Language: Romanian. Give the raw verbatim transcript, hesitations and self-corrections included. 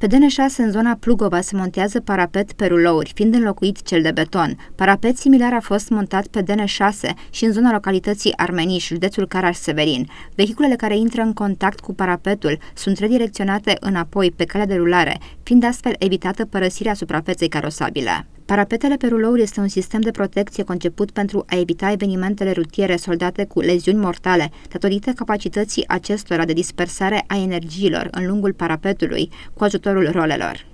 Pe D N șase, în zona Plugova, se montează parapet pe rulouri, fiind înlocuit cel de beton. Parapet similar a fost montat pe D N șase și în zona localității Armeniș, județul Caraș-Severin. Vehiculele care intră în contact cu parapetul sunt redirecționate înapoi pe calea de rulare, fiind astfel evitată părăsirea suprafeței carosabile. Parapetele pe rulouri este un sistem de protecție conceput pentru a evita evenimentele rutiere soldate cu leziuni mortale, datorită capacității acestora de dispersare a energiilor în lungul parapetului cu ajutorul rolelor.